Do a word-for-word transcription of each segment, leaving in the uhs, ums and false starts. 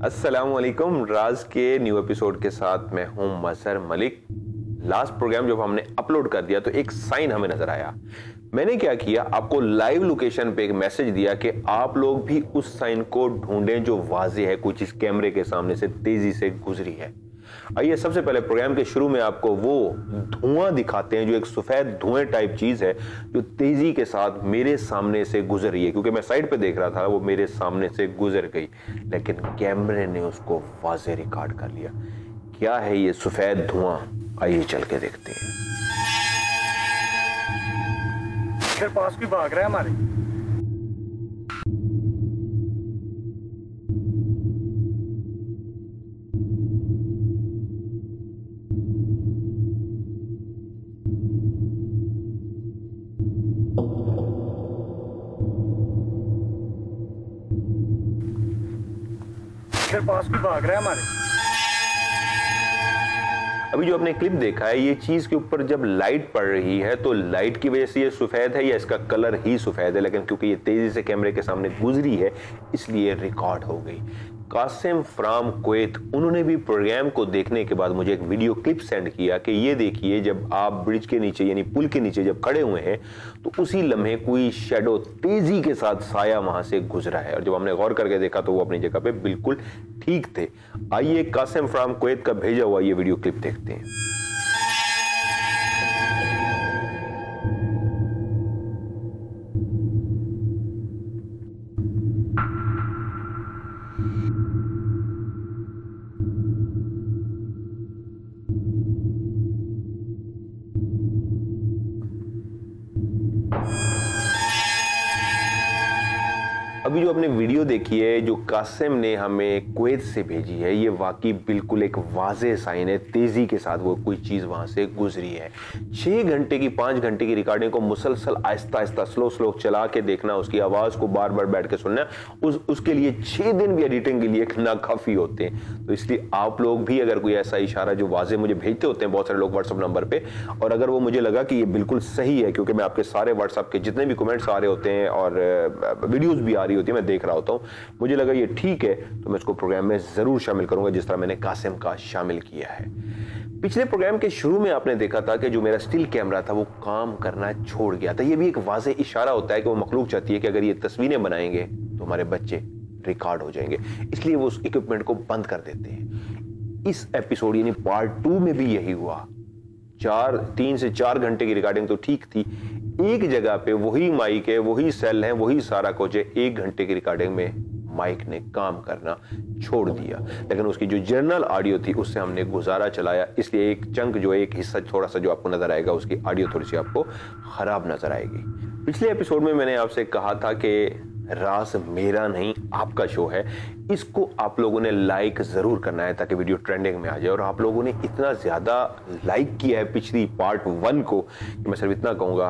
अस्सलामुअलैकुम। राज के new episode के साथ मैं हूं मजहर मलिक। लास्ट प्रोग्राम जब हमने अपलोड कर दिया तो एक साइन हमें नजर आया। मैंने क्या किया, आपको लाइव लोकेशन पे एक मैसेज दिया कि आप लोग भी उस साइन को ढूंढें जो वाज़ेह है, कुछ इस कैमरे के सामने से तेजी से गुजरी है। आइए सबसे पहले प्रोग्राम के शुरू में आपको वो धुआं दिखाते हैं, जो एक सफेद धुएं टाइप चीज है जो तेजी के साथ मेरे सामने से गुजर रही है। क्योंकि मैं साइड पे देख रहा था, वो मेरे सामने से गुजर गई, लेकिन कैमरे ने उसको वाज़ेह रिकॉर्ड कर लिया। क्या है ये सफेद धुआं, आइए चल के देखते हैं। इधर पास भी भाग रहा है हमारे। इधर पास भी भाग रहा है हमारे। अभी जो आपने क्लिप देखा है, ये चीज के ऊपर जब लाइट पड़ रही है तो लाइट की वजह से ये सफेद है या इसका कलर ही सफेद है, लेकिन क्योंकि ये तेजी से कैमरे के सामने गुजरी है इसलिए रिकॉर्ड हो गई। कासिम फ्राम कुवैत, उन्होंने भी प्रोग्राम को देखने के बाद मुझे एक वीडियो क्लिप सेंड किया कि ये देखिए, जब आप ब्रिज के नीचे यानी पुल के नीचे जब खड़े हुए हैं तो उसी लम्हे कोई शेडो तेजी के साथ साया वहां से गुजरा है। और जब हमने गौर करके देखा तो वो अपनी जगह पे बिल्कुल ठीक थे। आइए कासिम फ्राम कुवैत का भेजा हुआ ये वीडियो क्लिप देखते हैं। अभी जो आपने वीडियो देखी है, जो कासिम ने हमें कुवैत से भेजी है, ये वाकई बिल्कुल एक वाज़ेह साइन है, तेजी के साथ वो कोई चीज वहां से गुजरी है। छह घंटे की पांच घंटे की रिकॉर्डिंग को मुसलसल आहिस्ता आहिस्ता स्लो स्लो चला के देखना, उसकी आवाज को बार बार बैठ के सुनना, उस उसके लिए छह दिन भी एडिटिंग के लिए नाकाफी होते हैं। तो इसलिए आप लोग भी अगर कोई ऐसा इशारा जो वाज़ेह मुझे भेजते होते हैं बहुत सारे लोग व्हाट्सएप नंबर पे, और अगर वो मुझे लगा कि ये बिल्कुल सही है, क्योंकि मैं आपके सारे व्हाट्सएप के जितने भी कमेंट्स आ रहे होते हैं और वीडियोज भी आ रही होती है, मैं देख रहा होता हूं, मुझे लगा ये ठीक है तो मैं इसको प्रोग्राम में जरूर शामिल करूंगा, जिस तरह मैंने कासिम का शामिल किया है। पिछले प्रोग्राम के शुरू में आपने देखा था कि जो मेरा स्टिल कैमरा था वो काम करना छोड़ गया था। ये भी एक वाज़ेह इशारा होता है कि वो मखलूक चाहती है कि अगर ये तस्वीरें बनाएंगे तो हमारे बच्चे रिकॉर्ड हो जाएंगे, इसलिए वो उस इक्विपमेंट को बंद कर देते हैं। इस एपिसोड यानी पार्ट टू में भी यही हुआ। चार तीन से चार घंटे की रिकॉर्डिंग तो ठीक थी, एक जगह पे वही माइक है, वही सेल है, वही सारा कुछ है, एक घंटे की रिकॉर्डिंग में माइक ने काम करना छोड़ दिया। लेकिन उसकी जो जर्नल ऑडियो थी उससे हमने गुजारा चलाया, इसलिए एक चंक जो एक हिस्सा थोड़ा सा जो आपको नजर आएगा, उसकी ऑडियो थोड़ी सी आपको खराब नजर आएगी। पिछले एपिसोड में मैंने आपसे कहा था कि राज मेरा नहीं आपका शो है, इसको आप लोगों ने लाइक जरूर करना है ताकि वीडियो ट्रेंडिंग में आ जाए। और आप लोगों ने इतना ज्यादा लाइक किया है पिछली पार्ट वन को कि मैं सिर्फ इतना कहूंगा,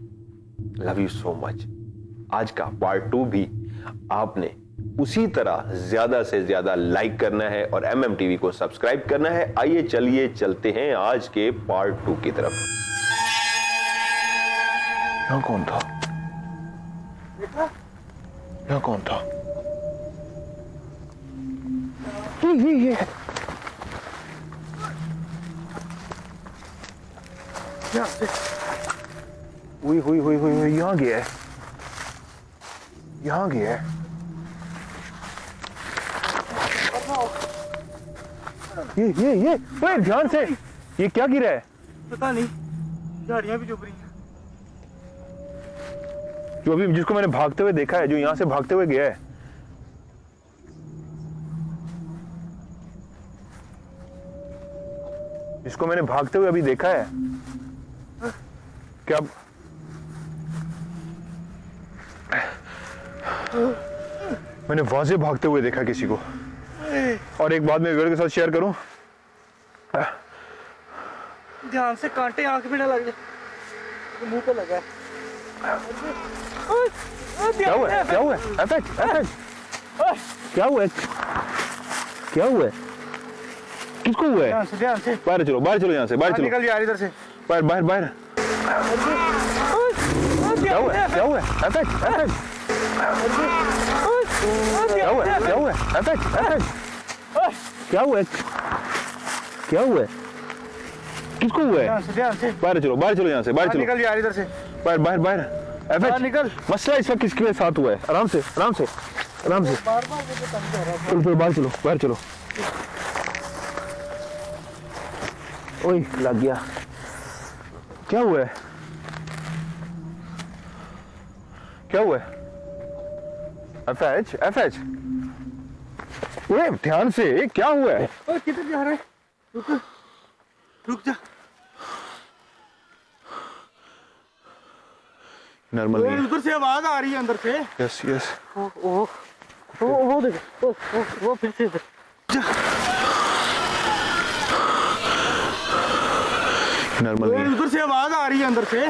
लव यू सो मच। आज का पार्ट टू भी आपने उसी तरह ज्यादा से ज्यादा लाइक करना है और एम एम टी वी को सब्सक्राइब करना है। आइए चलिए चलते हैं आज के पार्ट टू की तरफ। यहां कौन था? यहां कौन था? ये ये ये यहां से हुई हुई हुई हुई हुई यहां गया है, यहां गया है। ये ये ये ओए ध्यान से, ये क्या गिरा है? पता नहीं, झाड़ियां भी चुभ रही हैं। जो अभी जिसको मैंने भागते हुए देखा है, जो यहां से भागते हुए गया है, जिसको मैंने भागते हुए अभी देखा है, क्या मैंने वाज़ेह भागते हुए देखा किसी को। और एक बात मैं व्यूअर के साथ शेयर करूं, ध्यान से कांटे आंख में ना लग जाए, तो मुंह पे लगा है। क्या हुआ है? क्या हुआ है? एफेक्ट एफेक्ट क्या हुआ है? क्या हुआ है? किसको हुआ है? ध्यान से, ध्यान से। बाहर चलो, बाहर चलो, यहाँ से बाहर चलो, निकल यार इधर से, बाहर बाहर बाहर। क्या हुआ है? क्या हुआ है? एफेक्ट एफेक्ट क्या हुआ है? क्या हुआ है? एफेक्ट एफेक्ट क्या हुआ है? क्या हुआ है? किसको हुआ है? ध्यान से, ध्यान से। बाहर चलो, बाहर चलो, यहाँ से बाहर चलो। निकल यार इधर से। बाहर बाहर बाहर। बाहर निकल। मसला इस वक्त किसके साथ हुआ है? आराम से आराम से आराम से। बार बार मुझे तंग कर रहा है। चलो चलो बाहर चलो, बाहर चलो। ओए लग गया। क्या हुआ है? क्या हुआ है? F H F H. ओए ध्यान से, क्या हुआ है? ओए किधर जा रहा है? रुक रुक जा। नॉर्मल नहीं है। उधर से आवाज आ रही है अंदर से। Yes yes. ओ ओ ओ वो देख, ओ ओ वो फिर से इधर। नॉर्मल नहीं है। उधर से आवाज आ रही है अंदर से।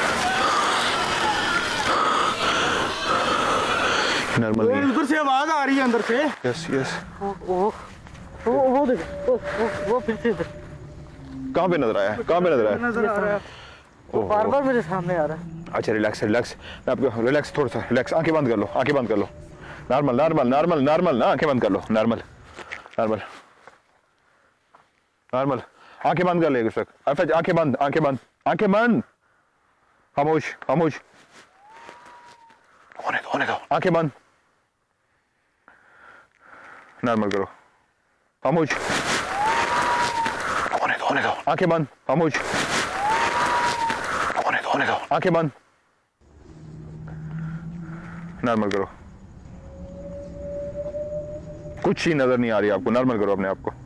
नॉर्मल नहीं है। उधर से आवाज आ रही है अंदर से। Yes yes. ओ ओ ओ वो देख, ओ ओ वो फिर से इधर। कहाँ पे नजर आया? कहाँ पे नजर आया? नजर आ रहा है। वो बार बार मेरे सामने आ रहा है। अच्छा रिलैक्स रिलैक्स। मैं आपको रिलैक्स, थोड़ा सा रिलैक्स। आंखें बंद कर लो, आंखें बंद कर लो। नॉर्मल नॉर्मल नॉर्मल नॉर्मल ना, आंखें बंद कर लो। Normal normal normal. आंखें बंद कर ले उस वक्त। एफ आंखें बंद, आंखें बंद, आंखें बंद। खामोश खामोश। होने दो होने दो। आंखें बंद। नॉर्मल करो। खामोश। होने दो होने दो। आंखें बंद। खामोश। होने दो होने दो। आंखें बंद। नॉर्मल करो। कुछ ही नजर नहीं आ रही आपको। नॉर्मल करो अपने आप को।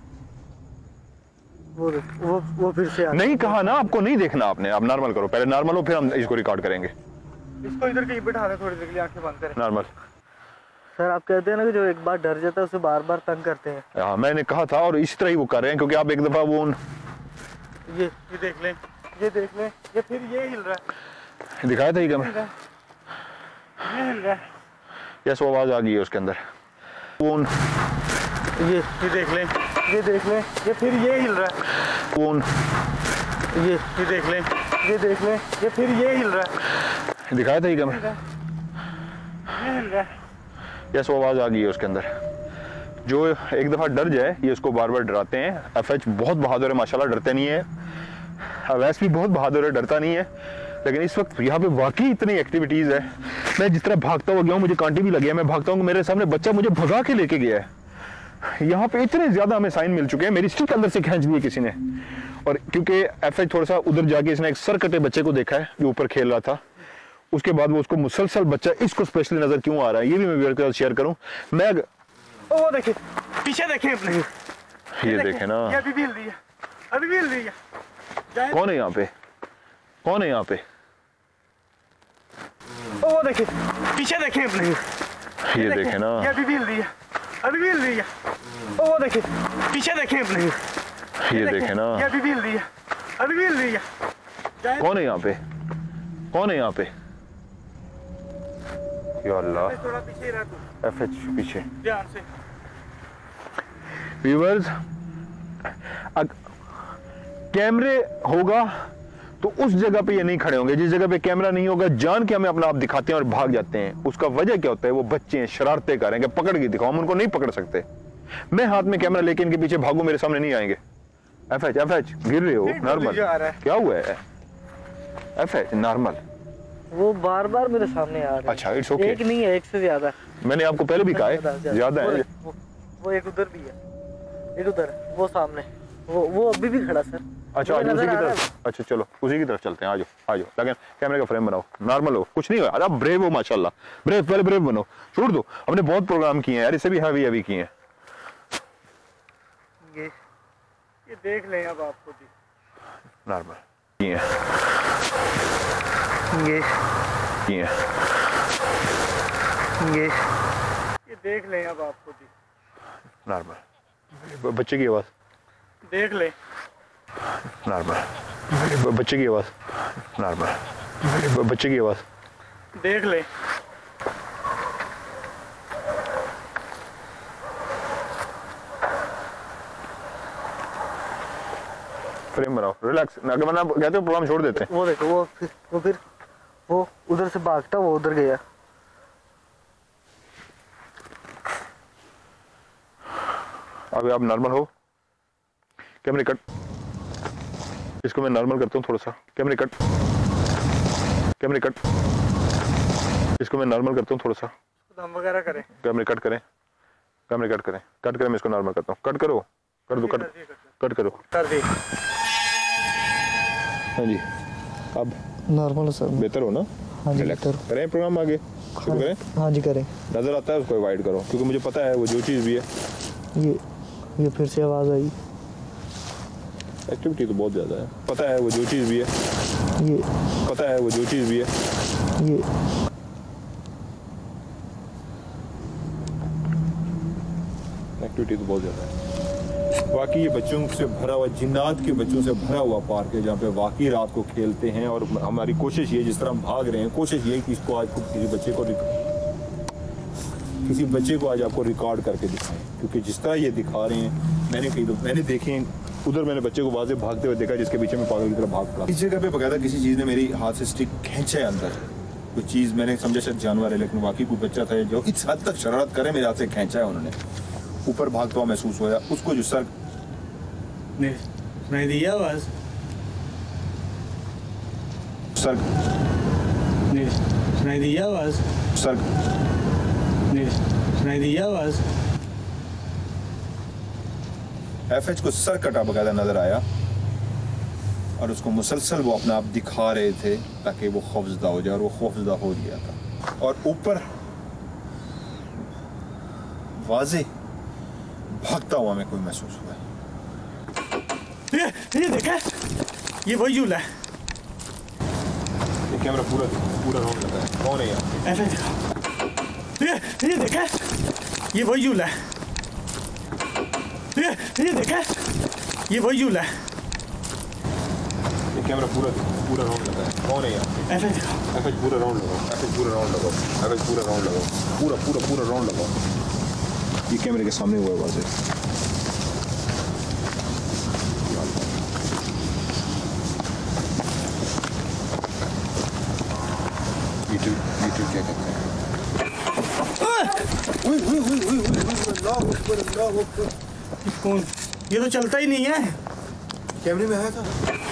वो वो वो फिर से आ नहीं कहा ना आपको, नहीं देखना आपने। आप नॉर्मल करो, पहले नॉर्मल हो फिर हम इसको रिकॉर्ड करेंगे। इसको इधर कहीं बिठा दे थोड़ी देर के लिए, आंखें बंद करें। नॉर्मल। सर आप कहते हैं ना कि जो एक बार डर जाता है उसे बार बार तंग करते हैं। हाँ मैंने कहा था, और इस तरह ही वो कर रहे हैं, क्योंकि आप एक दफा वो उन... ये ये देख लें, ये देख लें, ये फिर ये हिल रहा है। दिखाया था ये कम। ये हिल रहा है। यस वो आवाज आ गई है उसके अंदर। वो उन... ये ये देख लें, ये देख लें, ये फिर ये हिल रहा है। वो उन... ये ये देख लें, ये देख लें, ये फिर ये हिल रहा है। दिखाया था ये कम। ये हिल रहा है। यस वो आवाज आ गई है उसके अंदर। जो एक दफा डर जाए ये उसको बार बार डराते हैं। एफ एच बहुत बहादुर है माशाल्लाह, डरते नहीं है। अवैस भी बहुत बहादुर है, डरता नहीं है। लेकिन इस वक्त यहाँ पे वाकई इतनी एक्टिविटीज है। मैं जिस तरह भागता हुआ गया हूँ, मुझे कांटे भी लगे हैं। मैं भागता हूँ, मेरे सामने बच्चा मुझे भगा के लेके गया है। यहाँ पे इतने ज्यादा हमें साइन मिल चुके हैं। मेरी स्टिक अंदर से खींच दी है किसी ने। और क्योंकि एफ एच थोड़ा सा उधर जाके इसने एक सर कटे बच्चे को देखा है जो ऊपर खेल रहा था। उसके बाद वो उसको मुसलसल बच्चा इसको स्पेशली नजर क्यों आ रहा है ये भी मैं वीडियो के साथ शेयर करूं। मैं वो देखिए पीछे देखें अपने, ये देखें ना, ये अभी भी हिल रही है, अभी भी हिल रही है। कौन है यहाँ पे? कौन है यहाँ पे? वो देखिए पीछे देखें अपने, ये देखें ना, ये अभी भी हिल रही है, अभी भी हिल रही है। वो देखिए पीछे देखें अपने, ये देखें ना, ये अभी भी हिल रही है, अभी भी हिल रही है। कौन है यहाँ पे? कौन है यहाँ पे? या अल्लाह। थोड़ा पीछे रह तू। एफ एच पीछे। ध्यान से। व्यूअर्स, कैमरे होगा तो उस जगह पे ये नहीं खड़े होंगे। जिस जगह पे कैमरा नहीं होगा जान के हमें अपना आप दिखाते हैं और भाग जाते हैं। उसका वजह क्या होता है? वो बच्चे हैं, शरारतें कर रहे हैं, पकड़ के दिखाओ। हम उनको नहीं पकड़ सकते। मैं हाथ में कैमरा लेके इनके पीछे भागू, मेरे सामने नहीं आएंगे। एफ एच एफ एच गिर रहे हो। नॉर्मल। क्या हुआ है? F H normal. वो बार बार मेरे सामने आ रहा है। अच्छा इट्स ओके। एक नहीं है, एक से ज्यादा। मैंने आपको पहले भी कहा है ज्यादा है। वो, वो एक उधर भी है, एक उधर, वो सामने, वो वो अभी भी खड़ा सर। अच्छा आज उसी की तरफ। अच्छा चलो उसी की तरफ चलते हैं। आ जाओ आ जाओ, लेकिन कैमरे का फ्रेम बनाओ, नॉर्मल हो, कुछ नहीं हो। अरे ब्रेव हो माशाल्लाह, ब्रेव, पहले ब्रेव बनो। छोड़ दो, हमने बहुत प्रोग्राम किए हैं यार, इससे भी हैवी हैवी किए हैं। ये ये देख लें अब आपको भी नॉर्मल किए हैं, ये किए हैं, ये ये देख लें अब आपको भी नॉर्मल। बच्चे की आवाज देख लें, नॉर्मल। बच्चे की आवाज नॉर्मल। बच्चे की आवाज देख लें। फ्रेम बनाओ, रिलैक्स। अगर मैंने कहते हो प्रोग्राम छोड़ देते हैं। वो देखो, वो फिर वो फिर वो उधर से भागता, वो उधर गया। अब आप नॉर्मल हो, कैमरे कट, इसको मैं नॉर्मल करता हूँ थोड़ा सा, कैमरे कट, कैमरे कट, इसको मैं नॉर्मल करता हूँ थोड़ा सा, दम वगैरह करें, कैमरे कट करें, कैमरे कट करें, कट करें, मैं इसको नॉर्मल करता हूँ, कट करो, कर दो, कट कट करो, कर दी। हाँ जी, अब नॉर्मल सर, बेहतर हो ना? हाँ जी, बेहतर करें प्रोग्राम आगे शुरू करें। हाँ जी करें। नजर आता है उसको अवॉइड करो, क्योंकि मुझे पता है वो जो चीज़ भी है। ये ये फिर से आवाज़ आई। एक्टिविटी तो बहुत ज़्यादा है, पता है वो जो चीज़ भी है, ये पता है वो जो चीज़ भी है। ये एक्टिविटी तो बहुत ज़्यादा है। वाकई ये बच्चों से भरा हुआ, जिन्नात के बच्चों से भरा हुआ पार्क है, जहाँ पे वाकई रात को खेलते हैं। और हमारी कोशिश ये, जिस तरह हम भाग रहे हैं, कोशिश ये कि इसको आज किसी बच्चे को किसी बच्चे को आज आपको रिकॉर्ड करके दिखाएं, क्योंकि जिस तरह ये दिखा रहे हैं, मैंने कई दो मैंने देखे, उधर मैंने बच्चे को वाजे भागते हुए देखा, जिसके पीछे मैं पागल की तरह भाग पड़ा। इस जगह पे बकायदा किसी चीज़ ने मेरी हाथ से स्टिक खींचा है अंदर, कोई चीज़ मैंने समझा शायद जानवर है, लेकिन वाकई कोई बच्चा था जो इस हद तक शरारत करे, मेरे हाथ से खींचा है उन्होंने। ऊपर भागता हुआ महसूस होया, उसको जो सर सुनाई दी आवाज, सर सुनाई दी आवाज, सर सुनाई दी आवाज। एफ एच को सर कटा बकायदा नजर आया, और उसको मुसलसल वो अपना आप दिखा रहे थे ताकि वो खौफजदा हो जाए, और वो खौफजदा हो गया था। और ऊपर वाजे भागता हुआ मैं कोई महसूस हुआ। ये ये देखा, ये वही झूला है। ये कैमरा पूरा पूरा राउंड लगा है, कौन है यार? ऐसा दिखा, ये ये देखा, ये वही झूला है। ये ये देखा, ये वही झूला है। ये कैमरा पूरा पूरा राउंड लगा है, कौन है यार? ऐसा दिखा, एफ एच पूरा राउंड लगाओ, एफ एच पूरा राउंड लगाओ, एफ एच पूरा राउंड लगाओ, पूरा पूरा पूरा राउंड लगाओ। ये कैमरे के सामने हुआ है वाजे। यूट्यूब यूट्यूब क्या कहते हैं? कौन? ये तो चलता ही नहीं है। कैमरे में आया था।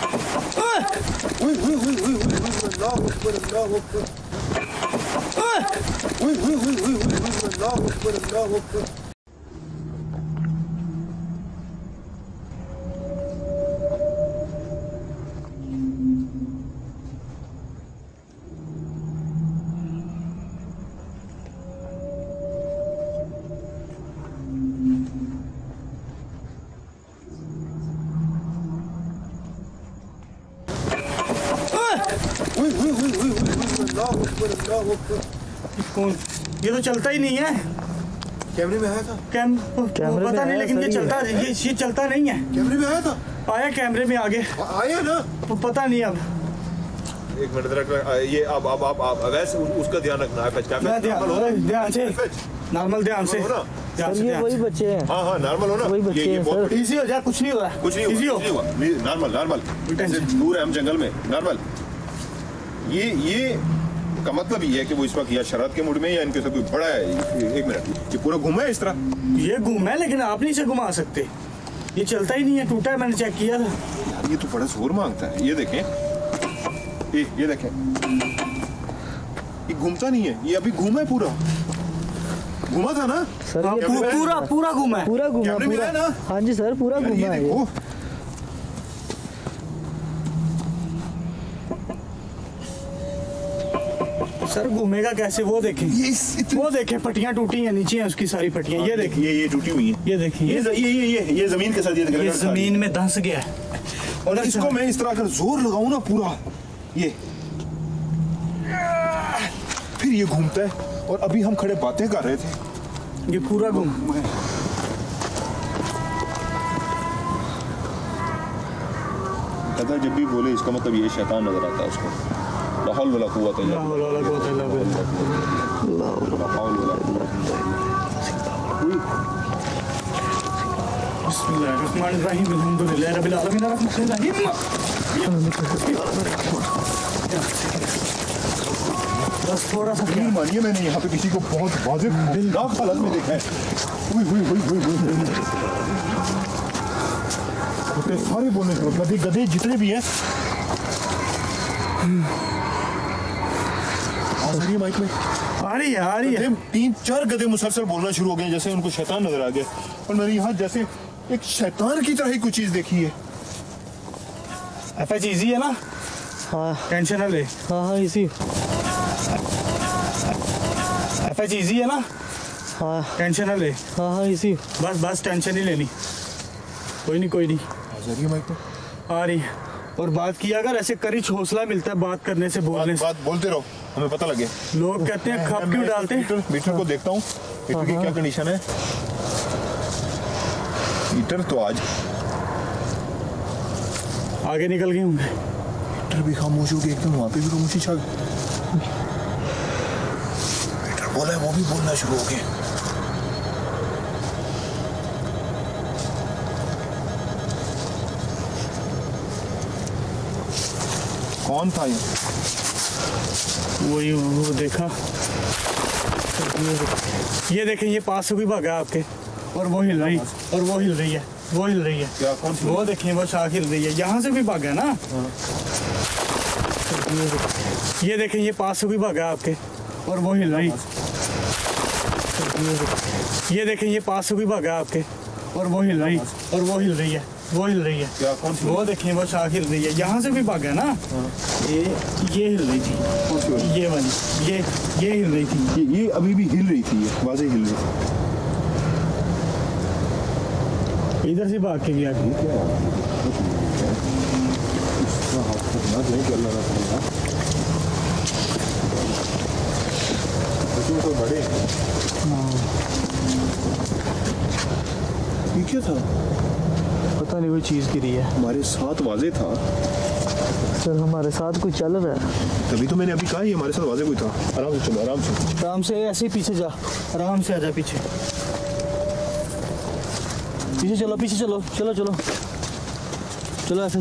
कौन? ये तो चलता ही नहीं है। कैमरे में आया था। कैम पता नहीं, लेकिन ये चलता ये ये चलता नहीं है। कैमरे में आया था। आया कैमरे में आगे, आया ना, पता नहीं अब। एक मिनट रख, ये अब अब अब अब वैसे उसका ध्यान रखना है। ध्यान से, नॉर्मल ध्यान से। सर ये वही बच्चे हैं। हाँ हाँ नॉर्मल हो ना, वही बच्चे हैं सर। इजी हो जाए, कुछ नहीं हो रहा है, कुछ नहीं इजी हो, नॉर्मल नॉर्मल। दूर है हम जंगल में, नॉर्मल। ये ये का मतलब ये है कि वो इस वक्त या शरारत के मूड में, या इनके साथ कोई बड़ा है। एक मिनट, ये पूरा घूमा है इस तरह? ये घूमा है, लेकिन आप नहीं से घुमा सकते। ये चलता ही नहीं है, टूटा है, मैंने चेक किया था। यार ये तो बड़ा जोर मांगता है। ये देखें, ये ये देखें, ये घूमता नहीं है। ये अभी घूमा है, पूरा घूमा था ना सर? हाँ, ये पूरा पूरा पूरा घूमा है, पूरा घूमा, पूरा ना। हाँ जी सर, पूरा घूमा है ये। सर घूमेगा कैसे? वो देखें, वो देखें, पट्टियां टूटी हैं, नीचे हैं उसकी सारी पट्टियां। ये देखिए, ये ये टूटी हुई है। ये देखिए, ये ये ये ये ये जमीन के साथ, ये ये जमीन में धंस गया है। और इसको मैं इस तरह अगर जोर लगाऊं ना पूरा, ये फिर ये घूमता है। और अभी हम खड़े बातें कर रहे थे, ये पूरा घूम। दादा जब भी बोले इसका मतलब ये शैतान नजर आता है उसको। लाहौल वाला कुव्वत इल्ला बिस्मिल्लाहिर्रहमानिर्रहीम, अल्हम्दुलिल्लाहि रब्बिल आलमीन, अर्रहमानिर रहीम। बस थोड़ा सा यकीन मानिए मैंने यहाँ पे किसी को बहुत वाजिब खौफनाक हालत में देखा है। हुई हुई हुई हुई हुई कुत्ते सारे बोलने शुरू, गधे गधे जितने भी हैं। आवाज आ रही है माइक में? आ रही है, आ रही है। तीन चार गधे मुसलसल बोलना शुरू हो गए जैसे उनको शैतान नजर आ गया। और मैंने यहाँ जैसे एक शैतान की तरह ही कुछ चीज देखी है। एफ एच इजी है ना? हाँ टेंशन ना ले। हाँ हाँ इसी एफ एच इजी है ना? हाँ टेंशन ना ले। हाँ हाँ इसी बस बस टेंशन नहीं लेनी। कोई नहीं कोई नहीं। आवाज आ रही है माइक में? आ रही है। और बात किया अगर ऐसे करीच हौसला मिलता है बात करने से, बोलने बात, से। बात बोलते रहो, हमें पता लगे। लोग कहते हैं खप क्यों डालते हैं। मीटर, मीटर को देखता हूँ, मीटर की क्या कंडीशन है। मीटर तो आज आगे निकल गए होंगे। मीटर भी खामोश हो गया एकदम, वहाँ पे भी खामोशी छा गई। मीटर बोला है वो भी बोलना शुरू हो गया। कौन था ये? वही वो देखा, ये देखें, ये पास भी भागा आपके। और वो हिल रही, और वो हिल रही है, वो हिल रही है। क्या कौन सी? वो देखें, वो शाख हिल रही है। यहाँ से भी भागा ना। ये देखें, ये पास भी भागा आपके। और वो हिल रही, ये देखें, ये पास भी भागा आपके। और वो हिल रही, और वो हिल रही है, वो हिल रही है। क्या कौन सी? वो देखें, वो शाख हिल रही है। यहाँ से भी भागा ना। ये ये हिल रही थी, ये वाली, ये ये हिल रही थी। ये, ये अभी भी हिल रही थी, ये वाज़े हिल रही थी। इधर से भाग के गया। बड़े ये क्या था? पता नहीं कोई चीज़ गिरी है। हमारे साथ वाजे था, सर हमारे साथ कुछ चल रहा है। तभी तो मैंने अभी कहा ये हमारे साथ वाजे कोई था। आराम से चलो, आराम से। आराम से, ऐसे ही पीछे जा, आराम से आजा पीछे। पीछे चलो, पीछे चलो, चलो चलो चलो। F H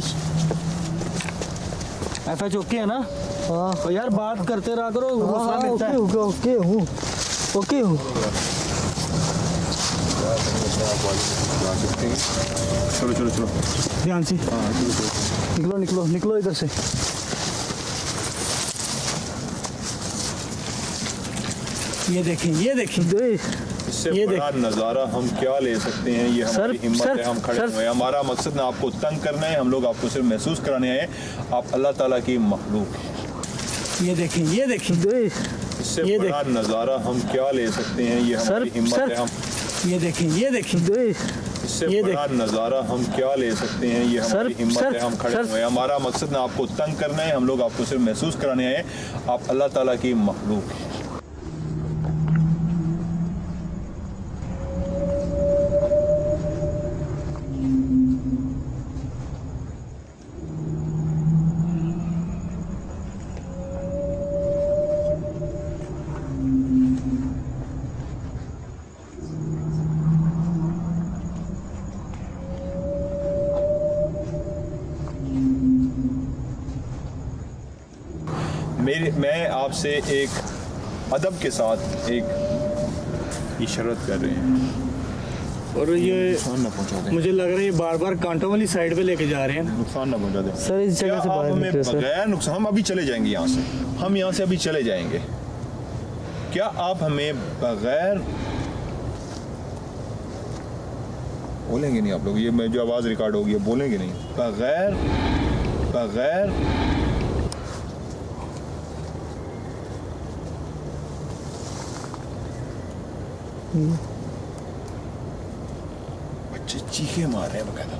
F H okay है ना? हाँ। और यार बात करते रहा करो, हौसला मिलता है। ओके ओके हूँ, ओके हूँ। चलो चलो चलो, ध्यान से। निकलो निकलो निकलो इधर से। ये देखें, ये देखें, इससे ये बड़ा नज़ारा हम क्या ले सकते हैं। ये हमारी हिम्मत है, हम खड़े हुए हैं। हमारा मकसद ना आपको तंग करना है, हम लोग आपको सिर्फ महसूस कराने आए। आप अल्लाह ताला की मखलूक हैं। ये देखें, ये देखें, इससे बड़ा नज़ारा हम क्या ले सकते हैं। ये हमारी हिम्मत है, हम ये देखें, ये देखें, इससे बड़ा नज़ारा हम क्या ले सकते हैं। ये हमारी हिम्मत है, हम खड़े हुए हैं। हमारा मकसद ना आपको तंग करना है, हम लोग आपको सिर्फ महसूस कराने आए। आप अल्लाह ताला की मखलूक हैं। मेरे मैं आपसे एक अदब के साथ एक इशारत कर रहे हैं। और ये नुकसान ना पहुंचा दें, मुझे लग रहा है ये बार बार कांटों वाली साइड पे लेके जा रहे हैं। नुकसान ना पहुंचा दें सर इस क्या जगह से आप बाहर हमें निकलो सर। बगैर नुकसान, हम अभी चले जाएंगे यहाँ से, हम यहाँ से अभी चले जाएंगे। क्या आप हमें बगैर बोलेंगे नहीं? आप लोग ये मैं जो आवाज़ रिकॉर्ड होगी है बोलेंगे नहीं? बगैर बगैर बच्चे चीखे मार रहे हैं बकायदा।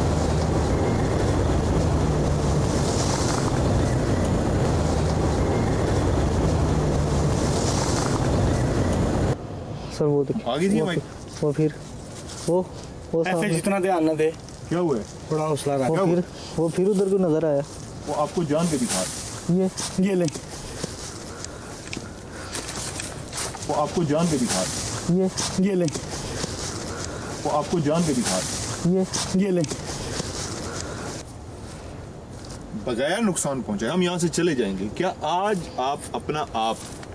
सर वो देखिए, आगे दिए वो भाई। फिर- वो फिर वो वो ऐसे सामने, जितना ध्यान न दे, क्या हुआ है? थोड़ा हौसला रख। वो फिर वो फिर उधर को नजर आया। वो आपको जान के दिखा रहे ये ये ले, वो आपको जान के दिखा रहे ये ये ले, वो आपको जान के दिखा रहे ये ये ले। बगैर नुकसान पहुंचे हम यहाँ से चले जाएंगे। क्या आज आप अपना आप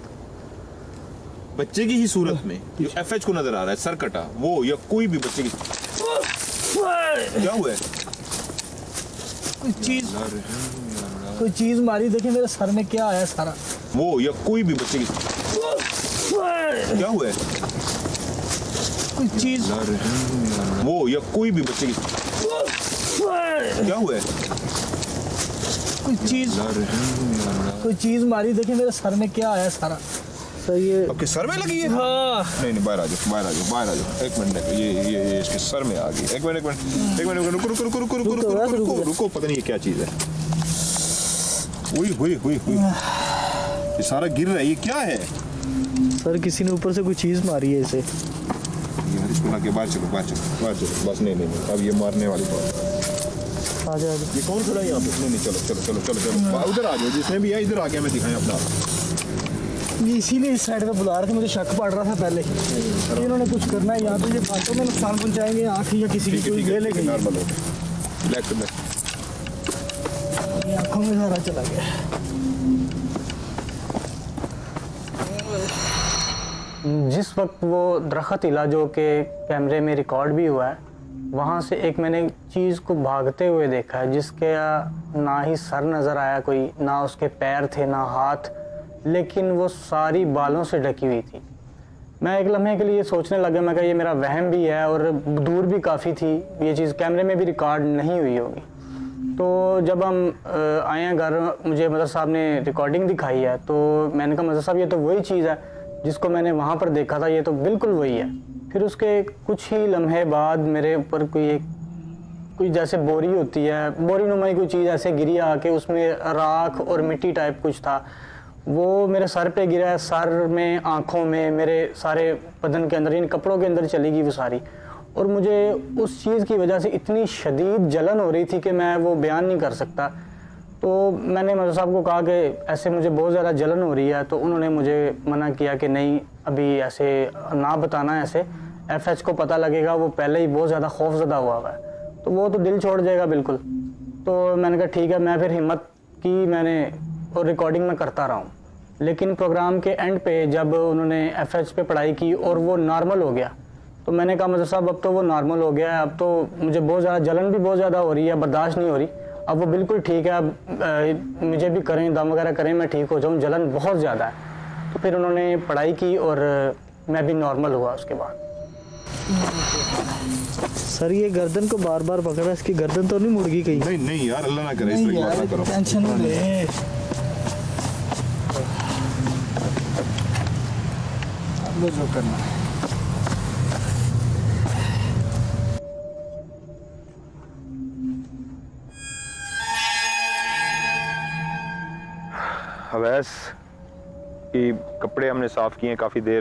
बच्चे की ही सूरत में जो एफ एच को नजर आ रहा है, सर कटा, वो या कोई भी बच्चे की, क्या हुआ है? कोई चीज कोई चीज मारी, देखिए मेरे सर में क्या आया सारा। वो या कोई भी बच्चे की, क्या हुआ है? कोई चीज वो या कोई भी बच्चे की, क्या हुआ है? कोई चीज कोई चीज मारी, देखिए मेरे सर में क्या आया सारा। सही है। आपके सर में लगी है? हाँ। नहीं नहीं, बाहर आ जाओ, बाहर आ जाओ, बाहर आ जाओ। एक मिनट, ये ये ये इसके सर में आ गई। एक मिनट एक मिनट एक मिनट रुको रुको रुको रुको रुको रुको रुको रुको रुको पता नहीं ये क्या चीज है। हुई हुई हुई हुई ये सारा गिर रहा है, ये क्या है? सर किसी ने ऊपर से कोई चीज मारी है इसे। यार इसको ना के बाहर चलो, बाहर चलो, बाहर चलो। बस नहीं नहीं नहीं, अब ये मारने वाली बात। आ जाओ। ये कौन खड़ा है यहाँ पे? नहीं नहीं, चलो चलो चलो चलो चलो उधर आ जाओ, जिसने भी है इधर आ गया, मैं दिखाएं अपना। ये इसीलिए इस साइड पे बुला रहे थे, मुझे शक पड़ रहा था पहले कि इन्होंने कुछ करना है यहाँ पे, ये बातों में नुकसान पहुंचाएंगे आँख या किसी की कोई ले लेंगे। नॉर्मल हो लेफ्ट में, आँखों में सारा चला गया। जिस वक्त वो दरख्त हिला जो कि कैमरे में रिकॉर्ड भी हुआ है, वहाँ से एक मैंने चीज़ को भागते हुए देखा है जिसके ना ही सर नज़र आया कोई, ना उसके पैर थे ना हाथ, लेकिन वो सारी बालों से ढकी हुई थी। मैं एक लम्हे के लिए सोचने लगा, मैं कहा ये मेरा वहम भी है और दूर भी काफ़ी थी, ये चीज़ कैमरे में भी रिकॉर्ड नहीं हुई होगी। तो जब हम आए हैं घर, मुझे मदर साहब ने रिकॉर्डिंग दिखाई है, तो मैंने कहा मदर साहब ये तो वही चीज़ है जिसको मैंने वहाँ पर देखा था, ये तो बिल्कुल वही है। फिर उसके कुछ ही लम्हे बाद मेरे ऊपर कोई एक कोई जैसे बोरी होती है, बोरी नुमाई कोई चीज़ ऐसे गिरी आके, उसमें राख और मिट्टी टाइप कुछ था, वो मेरे सर पे गिरा है। सर में, आँखों में, मेरे सारे बदन के अंदर, इन कपड़ों के अंदर चली गई वो सारी। और मुझे उस चीज़ की वजह से इतनी शदीद जलन हो रही थी कि मैं वो बयान नहीं कर सकता। तो मैंने मदर साहब को कहा कि ऐसे मुझे बहुत ज़्यादा जलन हो रही है, तो उन्होंने मुझे मना किया कि नहीं अभी ऐसे ना बताना, ऐसे एफ एच को पता लगेगा, वो पहले ही बहुत ज़्यादा खौफज़दा हुआ हुआ है, तो वो तो दिल छोड़ जाएगा बिल्कुल। तो मैंने कहा ठीक है, मैं फिर हिम्मत की मैंने और रिकॉर्डिंग में करता रहा हूँ। लेकिन प्रोग्राम के एंड पे जब उन्होंने एफ एच पे पढ़ाई की और वो नॉर्मल हो गया, तो मैंने कहा मदर साहब अब तो वो नॉर्मल हो गया है, अब तो मुझे बहुत ज़्यादा जलन भी बहुत ज़्यादा हो रही है, बर्दाश्त नहीं हो रही, अब वो बिल्कुल ठीक है, अब मुझे भी करें, दम वगैरह करें, मैं ठीक हो जाऊँ, जलन बहुत ज़्यादा है। तो फिर उन्होंने पढ़ाई की और मैं भी नॉर्मल हुआ उसके बाद। सर ये गर्दन को बार बार पकड़ा, इसकी गर्दन तो नहीं मुड़ गई कहीं? नहीं नहीं यार, अल्लाह ना करे, इस तरह की बात ना करो। टेंशन न ले, अब जो करना है। अवैस की कपड़े हमने साफ़ किए काफ़ी देर।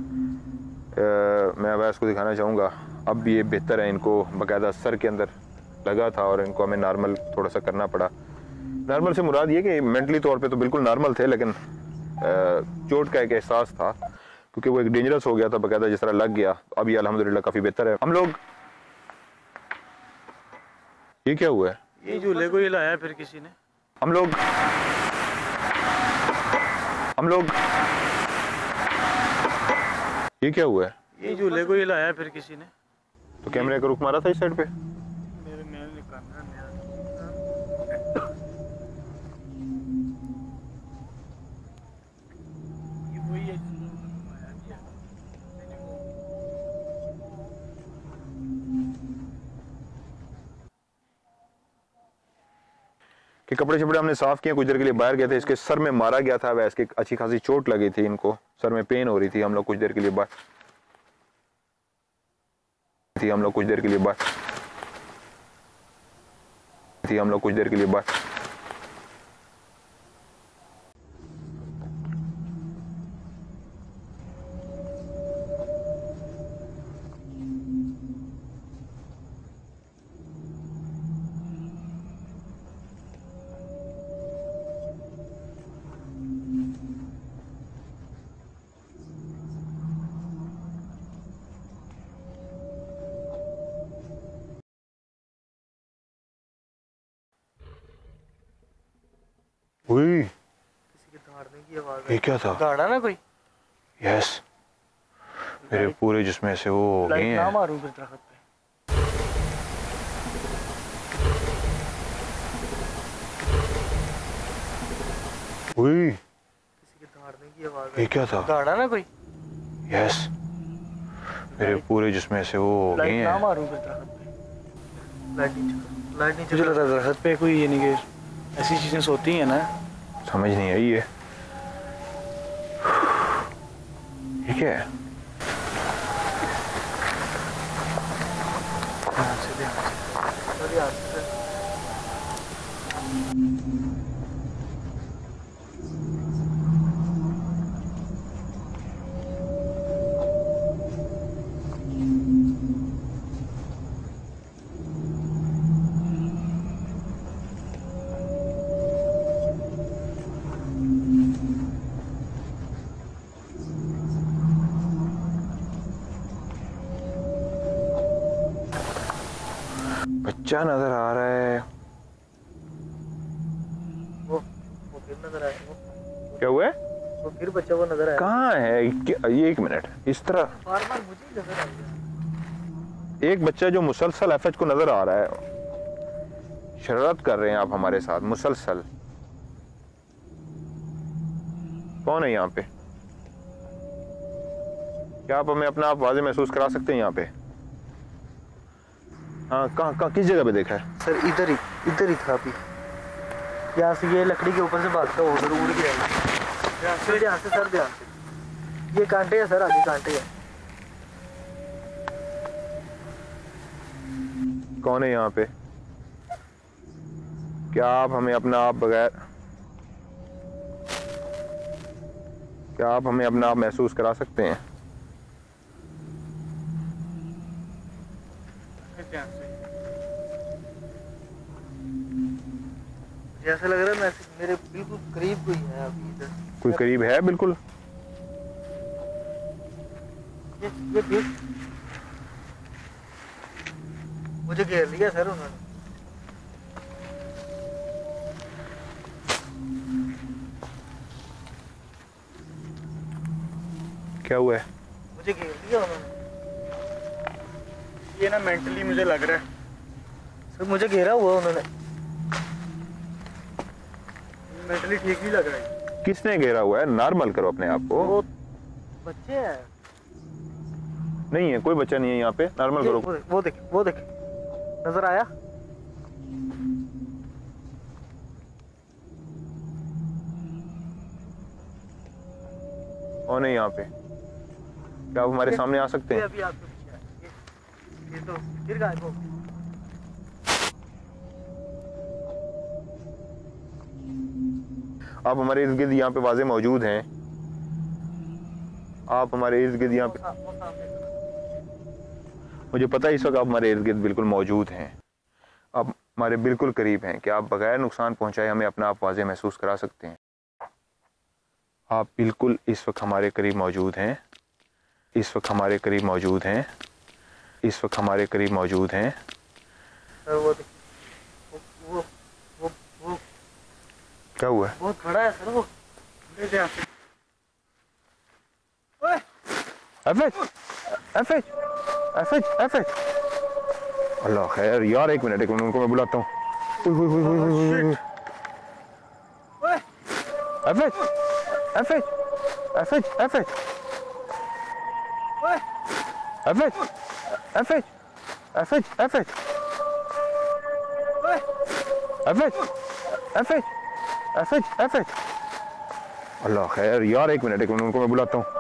आ, मैं अवैस को दिखाना चाहूँगा, अब ये बेहतर है, इनको बाकायदा सर के अंदर लगा था और इनको हमें नॉर्मल थोड़ा सा करना पड़ा। नॉर्मल से मुराद ये कि मेंटली तौर पे तो बिल्कुल नॉर्मल थे, लेकिन चोट का एक एहसास था क्योंकि वो एक डेंजरस हो गया था, बाकायदा जिस तरह लग गया। अब ये अल्हम्दुलिल्लाह काफ़ी बेहतर है। हम लोग, ये क्या हुआ है? ये झूले को हिलाया फिर किसी ने। हम लोग हम लोग ये क्या हुआ है? ये झूले को हिलाया फिर किसी ने। तो कैमरे का रुख मारा था इस साइड पे। मेरे मैंने कैमरा नया ये वही है कि कपड़े शपड़े हमने साफ किए, कुछ देर के लिए बाहर गए थे, इसके सर में मारा गया था, वैसे की अच्छी खासी चोट लगी थी, इनको सर में पेन हो रही थी। हम लोग कुछ देर के लिए बाहर थी हम लोग कुछ देर के लिए बाहर थी हम लोग कुछ देर के लिए बाहर हुई किसी के दहाड़ने की आवाज ये क्या था? दहाड़ा ना कोई। यस, मेरे पूरे जिस्म से वो हो गए लाइट ना हैं। मारूं फिर दरख्त पे। हुई किसी के दहाड़ने की आवाज ये क्या था? दहाड़ा ना कोई। यस, मेरे पूरे जिस्म से वो हो गए लाइट ना हैं। मारूं फिर दरख्त पे। लाइट नीचे कर, लाइट नीचे। मुझे लगा दरख्त पे कोई ये नहीं कि ऐसी चीजें सोती हैं ना। समझ नहीं आई है ठीक है। ध्यान से ध्यान से ध्यान से। बच्चा नजर आ रहा है। वो वो फिर नजर आया। वो क्या हुआ है? वो फिर बच्चा वो नजर आया। कहाँ है? क्या- ये एक मिनट, इस तरह बार बार मुझे ही नजर आया। एक बच्चा जो मुसलसल एफएच को नजर आ रहा है। शरारत कर रहे हैं आप हमारे साथ मुसलसल। कौन है यहाँ पे? क्या आप हमें अपना आप वाज़े महसूस करा सकते हैं यहाँ पे? हाँ, कहाँ कहाँ किस जगह पे देखा है? सर इधर ही इधर ही था अभी। यहाँ से ये लकड़ी के ऊपर से भागता हुआ उधर उड़ गया। ध्यान से ध्यान से सर ध्यान से। ये कांटे हैं सर, आगे कांटे हैं। कौन है यहाँ पे? क्या आप हमें अपना आप बगैर क्या आप हमें अपना आप महसूस करा सकते हैं? ध्यान से। जैसे लग रहा है मैं मेरे बिल्कुल करीब कोई है अभी इधर। कोई करीब है? बिल्कुल ये ये भी मुझे घेर लिया सर उन्होंने। क्या हुआ है? मुझे घेर लिया उन्होंने। ये ना मेंटली मुझे लग रहा है। सर मुझे घेरा हुआ उन्होंने। मेंटली ठीक नहीं लग रहा है। किसने घेरा हुआ है? नॉर्मल करो अपने आप को। वो बच्चे हैं। नहीं है, कोई बच्चा नहीं है यहाँ पे। नॉर्मल ये करो। वो देख वो देख वो देख नजर आया। कौन है यहाँ पे? क्या आप हमारे सामने आ सकते ये हैं? अभी आपके पीछे आया। ये ये तो फिर गायब हो गया। आप हमारे इर्द गिर्द यहाँ पे वाजे मौजूद हैं। आप हमारे इर्द गिर्द यहाँ वो पे, सा- वो सामने खड़ा। मुझे पता है इस वक्त आप हमारे इर्द गिर्द बिल्कुल मौजूद हैं। आप हमारे बिल्कुल करीब हैं। क्या आप बगैर नुकसान पहुंचाए हमें अपना आप वाजे महसूस करा सकते हैं? आप बिल्कुल इस वक्त हमारे करीब मौजूद हैं। इस वक्त हमारे करीब मौजूद हैं। इस वक्त हमारे करीब मौजूद हैं। सर वो देख वो वो वो वो क्या हुआ है? बहुत बड़ा है सर वो। ये ध्यान से। ओए एफएच एफएच एफएच एफएच अल्लाह खैर यार, एक मिनट एक मिनट उनको मैं बुलाता हूँ। ओए एफएच एफएच एफएच एफएच ओए एफएच एफएच एफएच एफएच ओए एफएच एफएच एफएच एफएच अल्लाह खैर यार, एक मिनट एक मिनट उनको मैं बुलाता हूँ।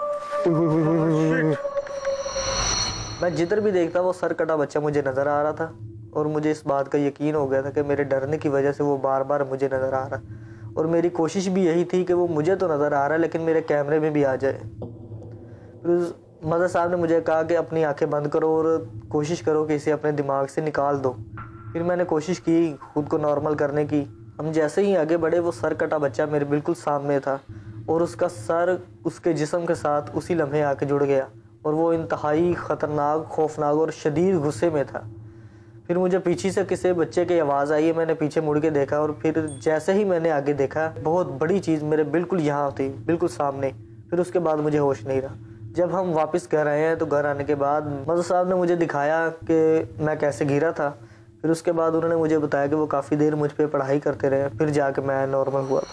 मैं जिधर भी देखता वो सर कटा बच्चा मुझे नजर आ रहा था और मुझे इस बात का यकीन हो गया था कि मेरे डरने की वजह से वो बार बार मुझे नजर आ रहा। और मेरी कोशिश भी यही थी कि वो मुझे तो नजर आ रहा है लेकिन मेरे कैमरे में भी आ जाए। फिर उस मदर साहब ने मुझे कहा कि अपनी आंखें बंद करो और कोशिश करो कि इसे अपने दिमाग से निकाल दो। फिर मैंने कोशिश की खुद को नॉर्मल करने की। हम जैसे ही आगे बढ़े वो सर कटा बच्चा मेरे बिल्कुल सामने था और उसका सर उसके जिस्म के साथ उसी लम्हे आके जुड़ गया और वो इंतहाई ख़तरनाक, खौफनाक और शदीद गुस्से में था। फिर मुझे पीछे से किसी बच्चे की आवाज़ आई है, मैंने पीछे मुड़ के देखा और फिर जैसे ही मैंने आगे देखा बहुत बड़ी चीज़ मेरे बिल्कुल यहाँ थी, बिल्कुल सामने। फिर उसके बाद मुझे होश नहीं रहा। जब हम वापस घर आए हैं तो घर आने के बाद मदर साहब ने मुझे दिखाया कि मैं कैसे गिरा था। फिर उसके बाद उन्होंने मुझे बताया कि वो काफ़ी देर मुझ पर पढ़ाई करते रहे, फिर जाके मैं नॉर्मल हुआ।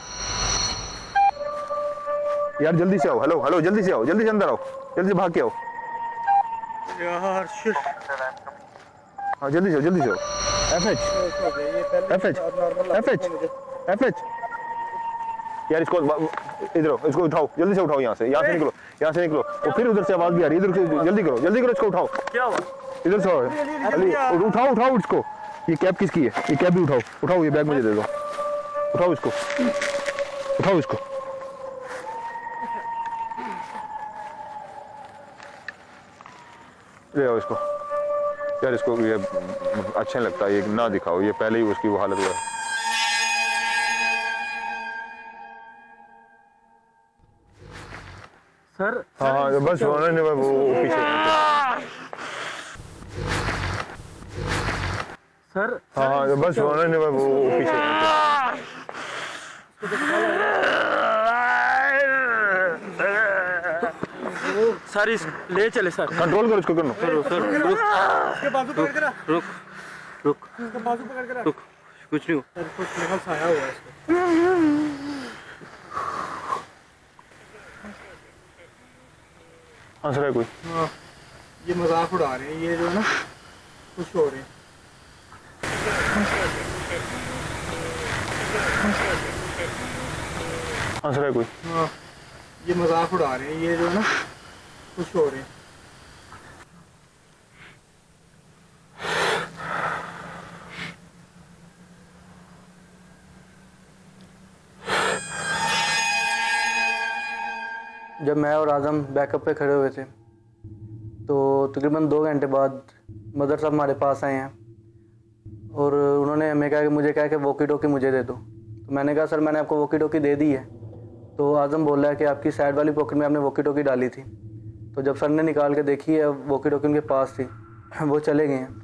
यार जल्दी से आओ, हेलो हेलो, जल्दी से आओ, जल्दी से अंदर आओ, जल्दी से भाग के आओ यार शिट। हाँ जल्दी से आओ, जल्दी से आओ। F H F H F H F H यार इसको इधर इसको उठाओ, जल्दी से उठाओ, यहाँ से यहाँ से निकलो, यहाँ से निकलो। और फिर उधर से आवाज भी आ रही है, इधर से जल्दी करो, जल्दी करो, इसको उठाओ। क्या हुआ? इधर से आओ, उठाओ उठाओ इसको। ये कैप किसकी है? ये कैप भी उठाओ, उठाओ, ये बैग मुझे दे दो, उठाओ इसको, उठाओ इसको। ले आओ इसको यार, इसको ये अच्छा नहीं लगता, ये ना दिखाओ, ये पहले ही उसकी वो हालत हुआ है। सर हाँ बस होने नहीं, वो पीछे सर हाँ बस होने नहीं, वो पीछे सर इस ले चले सर। कंट्रोल करो इसको, करो सर सर रुक, इसके बाजू पकड़ के रख, रुक रुक इसके बाजू पकड़ के रख। रुक, कुछ नहीं हो सर कुछ निकल सा आया हुआ है इसको। हंस रहा है कोई? हाँ ये मजाक उड़ा रहे हैं, ये जो है ना खुश हो रहे हैं। हंस रहा है कोई? हाँ ये मजाक उड़ा रहे हैं, ये जो है ना खुश हो रहे हैं। जब मैं और आज़म बैकअप पे खड़े हुए थे तो तकरीबन दो घंटे बाद मदर साहब हमारे पास आए हैं और उन्होंने हमें कहा कि मुझे कहा कि वॉकी टॉकी मुझे दे दो। तो मैंने कहा सर मैंने आपको वॉकी टॉकी दे दी है। तो आज़म बोल रहा है कि आपकी साइड वाली पॉकेट में आपने वॉकी टॉकी डाली थी। तो जब सर ने निकाल के देखी है वॉकी टॉकी उनके पास थी, वो चले गए हैं।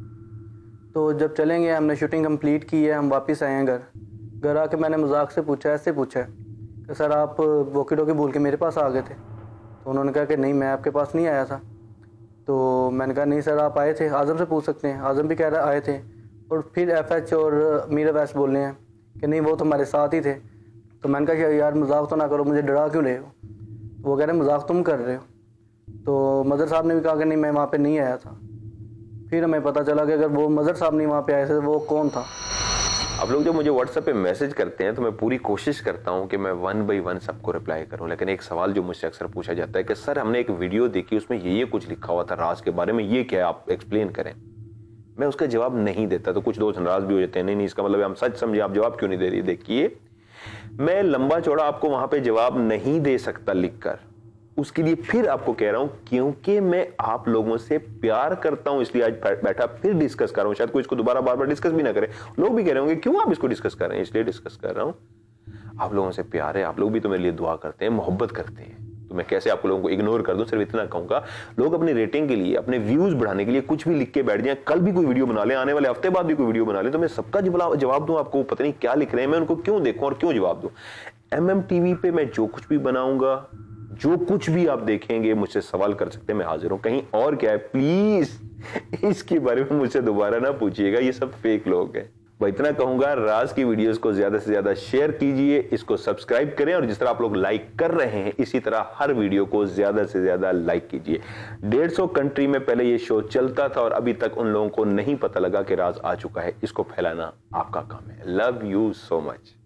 तो जब चले गए हमने शूटिंग कंप्लीट की है, हम वापस आए हैं घर। घर आके मैंने मजाक से पूछा, ऐसे पूछा है कि सर आप वॉकी टॉकी भूल के मेरे पास आ गए थे? तो उन्होंने कहा कि नहीं मैं आपके पास नहीं आया था। तो मैंने कहा नहीं सर आप आए थे, आज़म से पूछ सकते हैं। आज़म भी कह रहा आए थे। और फिर एफ एच और मीरा वैस बोल रहे हैं कि नहीं वो तो हमारे साथ ही थे। तो मैंने कहा यार मजाक तो ना करो, मुझे डरा क्यों रहे हो? तो वो कह रहे हैं मजाक तुम कर रहे हो। तो मदर साहब ने भी कहा कि नहीं मैं वहाँ पे नहीं आया था। फिर हमें पता चला कि अगर वो मदर साहब नहीं वहाँ पे आए थे तो वो कौन था। आप लोग जब मुझे व्हाट्सएप पे मैसेज करते हैं तो मैं पूरी कोशिश करता हूं कि मैं वन बाई वन सबको रिप्लाई करूं, लेकिन एक सवाल जो मुझसे अक्सर पूछा जाता है कि सर हमने एक वीडियो देखी उसमें ये ये कुछ लिखा हुआ था राज के बारे में, ये क्या है, आप एक्सप्लेन करें। मैं उसका जवाब नहीं देता तो कुछ दोस्त नाराज भी हो जाते हैं, नहीं नहीं इसका मतलब हम सच समझे, आप जवाब क्यों नहीं दे रही। देखिए मैं लंबा चौड़ा आपको वहां पे जवाब नहीं दे सकता लिखकर, उसके लिए फिर आपको कह रहा हूं क्योंकि मैं आप लोगों से प्यार करता हूं इसलिए आज बैठा फिर डिस्कस कर रहा हूं। शायद कोई इसको दोबारा बार बार डिस्कस भी ना करे, लोग भी कह रहे होंगे क्यों आप इसको डिस्कस कर रहे हैं, इसलिए डिस्कस कर रहा हूं। आप लोगों से प्यार है, आप लोग भी तो मेरे लिए दुआ करते हैं, मोहब्बत करते हैं, तो मैं कैसे आप लोगों को इग्नोर कर दूं। सिर्फ इतना कहूंगा लोग अपनी रेटिंग के लिए, अपने व्यूज बढ़ाने के लिए कुछ भी लिख के बैठ जाएं, कल भी कोई वीडियो बना ले, आने वाले हफ्ते बाद भी कोई वीडियो बना ले, तो मैं सबका जवाब दूं। आपको पता नहीं क्या लिख रहे हैं, मैं उनको क्यों देखूं और क्यों जवाब दूं। एम एम टी वी पे मैं जो कुछ भी बनाऊंगा, जो कुछ भी आप देखेंगे मुझसे सवाल कर सकते हैं, मैं हाजिर हूं। कहीं और क्या है प्लीज इसके बारे में मुझसे दोबारा ना पूछिएगा, ये सब फेक लोग हैं। मैं इतना कहूंगा राज की वीडियोस को ज्यादा से ज्यादा शेयर कीजिए, इसको सब्सक्राइब करें और जिस तरह आप लोग लाइक कर रहे हैं इसी तरह हर वीडियो को ज्यादा से ज्यादा लाइक कीजिए। डेढ़ सौ कंट्री में पहले ये शो चलता था और अभी तक उन लोगों को नहीं पता लगा कि राज आ चुका है, इसको फैलाना आपका काम है। Love you so much.